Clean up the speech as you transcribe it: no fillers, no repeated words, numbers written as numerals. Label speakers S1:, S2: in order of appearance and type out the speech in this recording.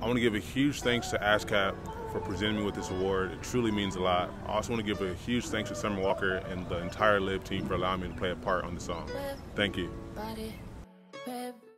S1: I want to give a huge thanks to ASCAP for presenting me with this award. It truly means a lot. I also want to give a huge thanks to Summer Walker and the entire Live team for allowing me to play a part on the song. Thank you.